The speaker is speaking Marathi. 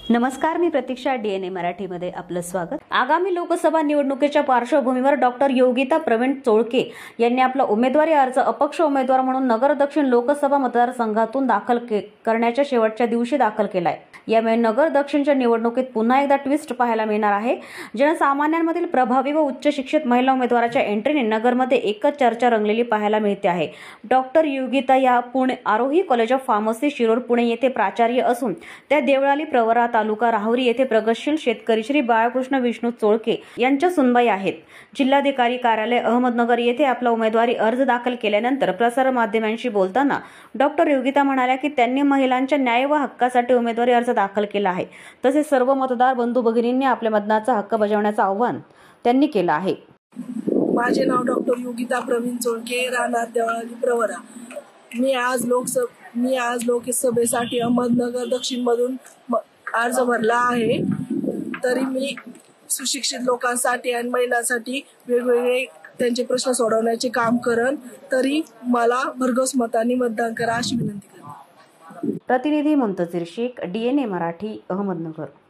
नमस्कार, मी प्रतीक्षा. DNA मराठीमध्ये आपलं स्वागत. आगामी लोकसभा निवडणुकीच्या पार्श्वभूमीवर डॉक्टर योगिता प्रवीण चोळके यांनी आपला उमेदवारी अर्ज अपक्ष उमेदवार म्हणून नगर दक्षिण लोकसभा मतदारसंघातून दाखल करण्याच्या शेवटच्या दिवशी दाखल केलाय. यामुळे नगर दक्षिणच्या निवडणुकीत पुन्हा एकदा ट्विस्ट पाहायला मिळणार आहे. जनसामान्यांमधील प्रभावी व उच्च शिक्षित महिला उमेदवाराच्या एंट्रीने नगरमध्ये एकच चर्चा रंगलेली पाहायला मिळते आहे. डॉक्टर योगिता या Pune Aarohi college of pharmacy Shirol Pune येथे प्राचार्य असून त्या देवळाली प्रवरा तालुका राहुरी येथे प्रगतशील शेतकरी श्री बाळकृष्ण विष्णू चोळके यांच्या सुनबाई आहेत. जिल्हाधिकारी कार्यालय अहमदनगर येथे आपला उमेदवारी अर्ज दाखल केल्यानंतर प्रसार माध्यमांशी बोलताना डॉक्टर योगिता म्हणाल्या की त्यांनी महिलांच्या न्याय व हक्कासाठी उमेदवारी अर्ज दाखल केला आहे. तसेच सर्व मतदार बंधू भगिनींनी आपल्या मतदानाचा हक्क बजावण्याचं आवाहन त्यांनी केलं आहे. माझे नाव डॉक्टर योगिता प्रवीण चोळके, राहणार देवळाली प्रवरा. मी आज लोकसभेसाठी अहमदनगर दक्षिण मधून अर्ज भरला आहे. तरी मी सुशिक्षित लोकांसाठी आणि महिलांसाठी वेगवेगळे त्यांचे प्रश्न सोडवण्याचे काम करन. तरी मला भरघोस मतांनी मतदान करा अशी विनंती करते. प्रतिनिधी मुंतजीर शेख, DNA मराठी, अहमदनगर.